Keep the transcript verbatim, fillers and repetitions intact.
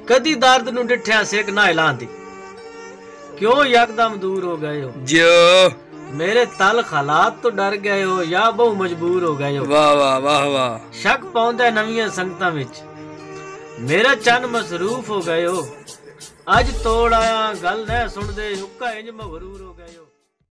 कदी दर्द नू डिठिया सिक ना हिलांदी, क्यों यकदम दूर हो गए हो जो मेरे तल हालात तो डर गए हो या बहु मजबूर हो गए हो। वाह वाह वाह वाह। शक पाउंदा नवीं संगतां विच मेरा चन मसरूफ हो गए हो। अज तोड़ आया गल न सुनदे हुक्का इंज मगरूर हो गए हो।